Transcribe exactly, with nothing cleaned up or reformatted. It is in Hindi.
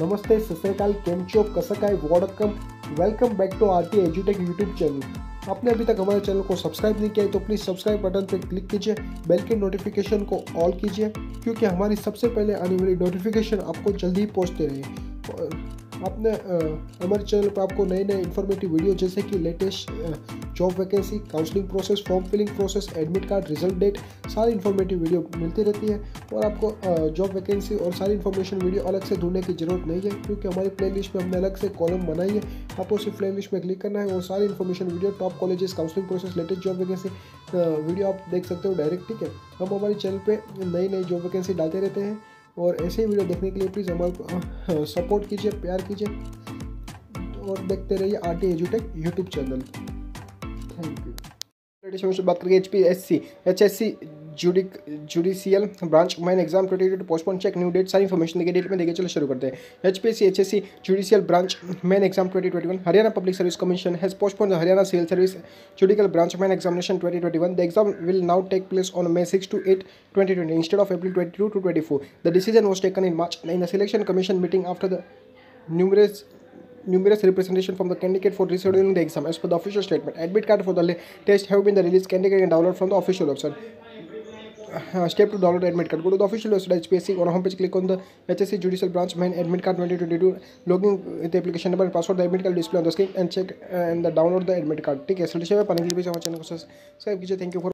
नमस्ते, सत श्री अकाल, केम छो, कसं काय, वॉडकम, वेलकम बैक टू आरटी एजुटेक यूट्यूब चैनल। आपने अभी तक हमारे चैनल को सब्सक्राइब नहीं किया है तो प्लीज़ सब्सक्राइब बटन पर क्लिक कीजिए, बेल के नोटिफिकेशन को ऑल कीजिए, क्योंकि हमारी सबसे पहले आने वाली नोटिफिकेशन आपको जल्दी ही पहुँचते रहे। आपने हमारे चैनल पर आपको नए नए इन्फॉर्मेटिव वीडियो जैसे कि latest job vacancy, counselling process, form filling process, admit card, result date, सारी इन्फॉर्मेटिव वीडियो मिलती रहती है। और आपको जॉब वैकेंसी और सारी इन्फॉर्मेशन वीडियो अलग से ढूंढने की ज़रूरत नहीं है, क्योंकि हमारी प्लेलिस्ट में हमने अलग से कॉलम बनाई है। आपको सिर्फ प्लेलिस्ट में क्लिक करना है और सारी information video, top colleges, counselling process, latest job vacancy video आप देख सकते हो डायरेक्ट। ठीक है, हम हमारे चैनल पर नई नई जॉब वैकेंसी डालते रहते हैं और ऐसे ही वीडियो देखने के लिए प्लीज़ हमारे सपोर्ट कीजिए, प्यार कीजिए और देखते रहिए आरटी एजुटेक यूट्यूब चैनल। Thank you. एडिशन से बात करेंगे H P S C H S C जुडिक judicial branch main exam twenty two postpone check new date, सारी इन्फॉर्मेशन देखिए डेट में देखिए। चलो शुरू करते हैं। H P S C H S C judicial branch main exam twenty twenty one, Haryana public service commission has postpone the Haryana civil service judicial branch main examination twenty twenty one. The exam will now take place on May sixth to eighth, twenty twenty instead of April twenty-two to twenty-four. The decision was taken in March in a selection commission meeting after the numerous numerous representation from the candidate for rescheduling the exam. As per the official statement, admit card for the test have been the released. Candidate can download from the official website. Uh, step to download admit card. Go to the official website H P S C. On homepage, click on the H S C Judicial Branch Main Admit Card twenty twenty-two. Login with the application number and password. The admit card display on the screen and check and the download the admit card. ठीक है, सॉल्यूशन में पाने के लिए भी हमारे चैनल को सब्सक्राइब कीजिए। Thank you for